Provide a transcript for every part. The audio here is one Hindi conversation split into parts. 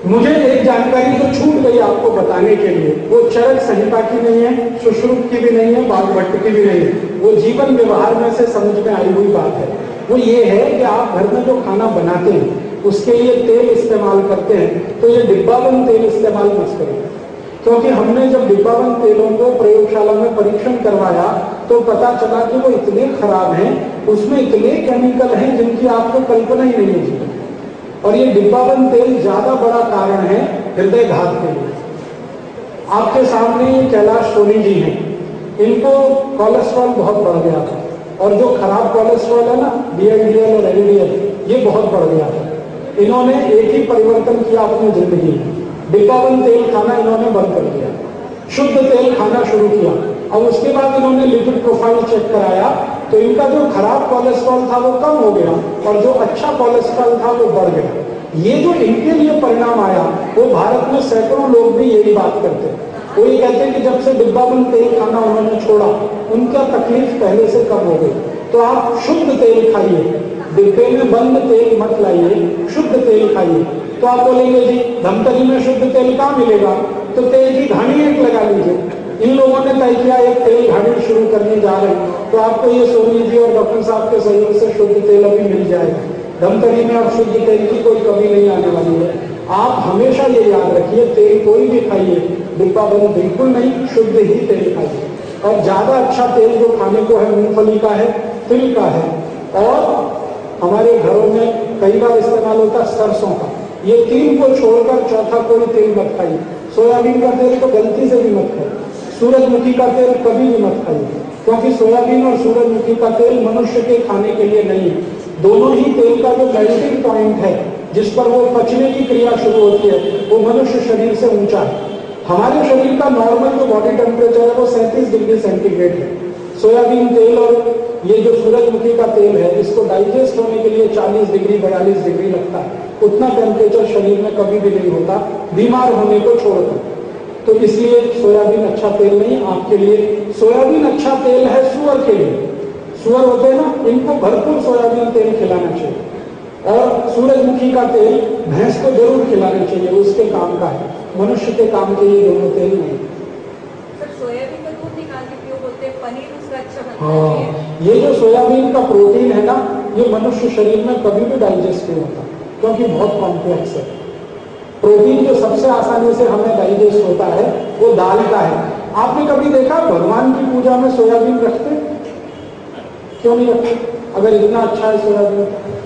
मुझे एक जानकारी तो छूट गई आपको बताने के लिए, वो चरक संहिता की नहीं है, सुश्रुत की भी नहीं है, वाग्भट की भी नहीं है, वो जीवन व्यवहार में से समझ में आई हुई बात है। वो ये है कि आप घर में जो खाना बनाते हैं उसके लिए तेल इस्तेमाल करते हैं तो ये डिब्बाबंद तेल इस्तेमाल मत करें, क्योंकि हमने जब डिब्बाबंद तेलों को प्रयोगशाला में परीक्षण करवाया तो पता चला कि वो इतने खराब हैं, उसमें इतने केमिकल हैं जिनकी आपको कल्पना ही नहीं है जीवन। और ये डिब्बाबंद तेल ज्यादा बड़ा कारण है हृदय घात के लिए। आपके सामने ये कैलाश सोनी जी हैं, इनको कोलेस्ट्रॉल बहुत बढ़ गया था, और जो खराब कोलेस्ट्रॉल है ना, VLDL और LDL, ये बहुत बढ़ गया था। इन्होंने एक ही परिवर्तन किया अपनी जिंदगी में, डिब्बाबंद तेल खाना इन्होंने बंद कर दिया, शुद्ध तेल खाना शुरू किया। अब उसके बाद इन्होंने लिपिड प्रोफाइल चेक कराया तो इनका जो खराब कोलेस्ट्रॉल था वो कम हो गया और जो अच्छा कोलेस्ट्रॉल था वो बढ़ गया। ये जो इनके लिए परिणाम आया वो भारत में सैकड़ों लोग भी यही बात करते हैं। वो ये कहते हैं कि जब से डिब्बाबंद तेल खाना उन्होंने छोड़ा उनका तकलीफ पहले से कम हो गई। तो आप शुद्ध तेल खाइए, डिब्बे में बंद तेल मत लाइए, शुद्ध तेल खाइए। तो आप बोलेंगे जी धमतरी में शुद्ध तेल कहाँ मिलेगा, तो तेल की घानी एक लगा लीजिए। इन लोगों ने तय किया एक तेल घानी शुरू करने जा रहे हैं, तो आपको ये सोनी जी और डॉक्टर साहब के सहयोग से शुद्ध तेल अभी मिल जाएगा। धमतरी में अब शुद्ध तेल की कोई कमी नहीं आने वाली है। आप हमेशा ये याद रखिए, तेल कोई भी खाइए, डिब्बाबंद बिल्कुल नहीं, शुद्ध ही तेल खाइए। और ज्यादा अच्छा तेल जो खाने को है मूंगफली का है, तिल का है, और हमारे घरों में कई बार इस्तेमाल होता है सरसों का। ये तीन को छोड़कर चौथा कोई तेल मत खाइए। सोयाबीन का तेल तो गलती से भी मत खाइए, सूरजमुखी का तेल कभी भी मत खाइए, क्योंकि सोयाबीन और सूरजमुखी का तेल मनुष्य के खाने के लिए नहीं है। दोनों ही तेल का जो मेल्टिंग पॉइंट है जिस पर वो पचने की क्रिया शुरू होती है वो मनुष्य शरीर से ऊंचा है। हमारे शरीर का नॉर्मल जो बॉडी टेम्परेचर है वो 37 डिग्री सेंटीग्रेड है। सोयाबीन तेल और ये जो सूरजमुखी का तेल है इसको डाइजेस्ट होने के लिए 40 डिग्री 42 डिग्री लगता है। उतना टेम्परेचर शरीर में कभी भी नहीं होता बीमार होने को छोड़कर। तो इसलिए सोयाबीन अच्छा तेल नहीं आपके लिए। सोयाबीन अच्छा तेल है सूअर के लिए, सूअर होते हैं ना, इनको भरपूर सोयाबीन तेल खिलाना चाहिए। और सूरजमुखी का तेल भैंस को जरूर खिलाना चाहिए, उसके काम का है, मनुष्य के काम के ये दोनों तेल नहीं। सोयाबीन का दूध निकाल के पियो बोलते हैं, पनीर उसका अच्छा बनता है। हाँ, ये जो सोयाबीन का प्रोटीन है ना, ये मनुष्य शरीर में कभी भी डाइजेस्ट नहीं होता क्योंकि बहुत कॉम्प्लेक्स है। प्रोटीन जो सबसे आसानी से हमें डाइजेस्ट होता है वो दाल का है। आपने कभी देखा भगवान की पूजा में सोयाबीन रखते, क्यों नहीं रखते? अगर इतना अच्छा है सोयाबीन,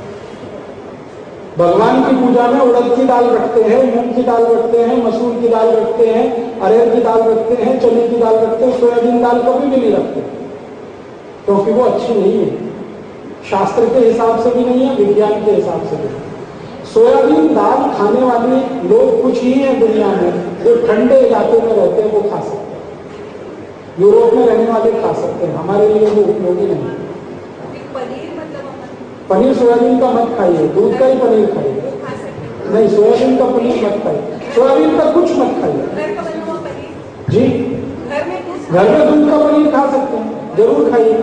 भगवान की पूजा में उड़द की दाल रखते हैं, मूंग की दाल रखते हैं, मसूर की दाल रखते हैं, अरहर की दाल रखते हैं, चने की दाल रखते हैं, सोयाबीन दाल कभी भी नहीं रखते क्योंकि वो अच्छी नहीं है, शास्त्र के हिसाब से भी नहीं है, विज्ञान के हिसाब से भी नहीं। सोयाबीन दाल खाने वाले लोग कुछ ही हैं दुनिया में जो ठंडे इलाके में रहते हैं वो खा सकते हैं, यूरोप में रहने वाले खा सकते हैं, हमारे लिए वो उपयोगी नहीं। पनीर सोयाबीन का मत खाइए, दूध का ही पनीर खाइए। नहीं, सोयाबीन का पनीर मत खाइए, सोयाबीन का कुछ मत खाइए जी। घर में दूध का पनीर खा सकते हैं, जरूर खाइए,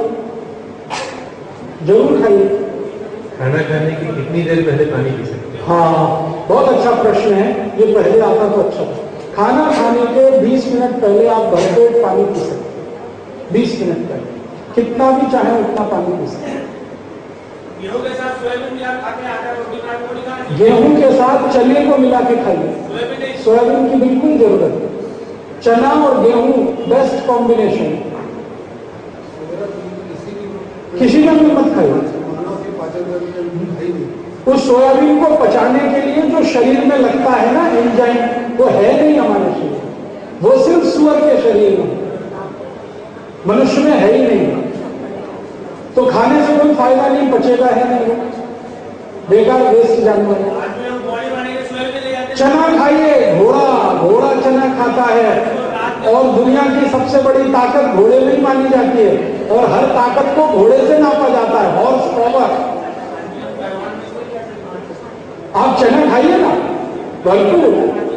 जरूर खाइए। खाना खाने की कितनी देर पहले पानी पी सकते हैं? हाँ, बहुत अच्छा प्रश्न है, ये पहले आता तो अच्छा था। खाना खाने के 20 मिनट पहले आप भरपेट पानी पी सकते हैं, 20 मिनट पहले, कितना भी चाहे उतना पानी पी सकते हैं। गेहूं के साथ सोयाबीन मिला के आटा रोटी खाना, गेहूं के साथ चने को मिला के खाइए, सोयाबीन की बिल्कुल जरूरत है। चना और गेहूं बेस्ट कॉम्बिनेशन, किसी में भी मत खाइए। उस सोयाबीन को पचाने के लिए जो शरीर में लगता है ना एंजाइम, वो है नहीं हमारे शरीर, वो सिर्फ सूअर के शरीर में, मनुष्य में है ही नहीं। तो खाने से कोई फायदा नहीं, पचेगा है नहीं, बेकार वेस्ट जानवर है। चना खाइए, घोड़ा चना खाता है और दुनिया की सबसे बड़ी ताकत घोड़े में ही मानी जाती है और हर ताकत को घोड़े से नापा जाता है, हॉर्स पावर। आप चना खाइए ना भरपूर,